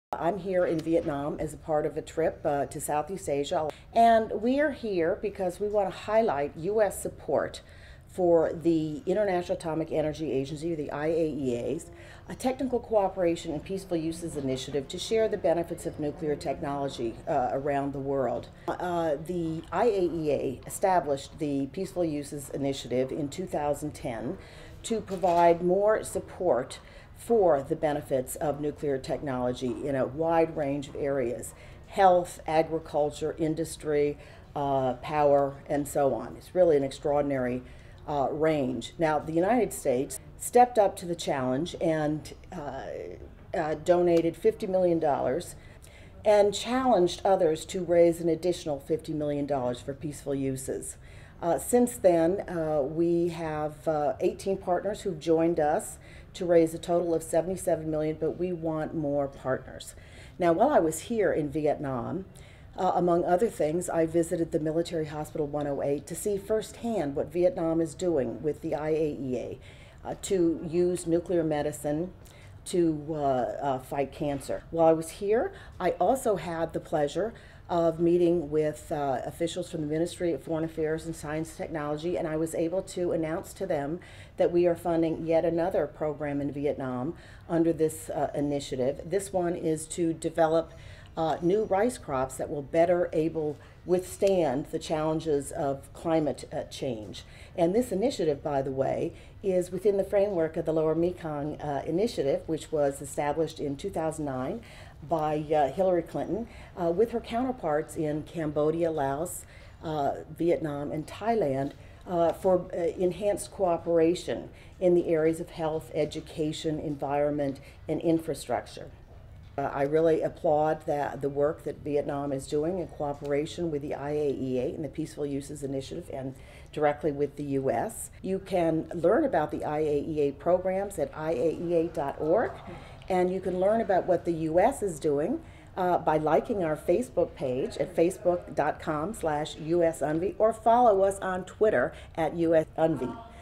I'm here in Vietnam as a part of a trip to Southeast Asia, and we are here because we want to highlight U.S. support for the International Atomic Energy Agency, the IAEA's, a technical cooperation and peaceful uses initiative to share the benefits of nuclear technology around the world. The IAEA established the Peaceful Uses Initiative in 2010 to provide more support for the benefits of nuclear technology in a wide range of areas: health, agriculture, industry, power, and so on. It's really an extraordinary range. Now, the United States stepped up to the challenge and donated $50 million and challenged others to raise an additional $50 million for peaceful uses. Since then, we have 18 partners who've joined us to raise a total of $77 million, but we want more partners. Now, while I was here in Vietnam, among other things, I visited the Military Hospital 108 to see firsthand what Vietnam is doing with the IAEA to use nuclear medicine to fight cancer. While I was here, I also had the pleasure of meeting with officials from the Ministry of Foreign Affairs and Science and Technology, and I was able to announce to them that we are funding yet another program in Vietnam under this initiative. This one is to develop new rice crops that will better withstand the challenges of climate change. And this initiative, by the way, is within the framework of the Lower Mekong Initiative, which was established in 2009 by Hillary Clinton with her counterparts in Cambodia, Laos, Vietnam, and Thailand for enhanced cooperation in the areas of health, education, environment, and infrastructure. I really applaud the work that Vietnam is doing in cooperation with the IAEA and the Peaceful Uses Initiative and directly with the U.S. You can learn about the IAEA programs at IAEA.org, and you can learn about what the U.S. is doing by liking our Facebook page at facebook.com/USUNVI or follow us on Twitter at USUNVI.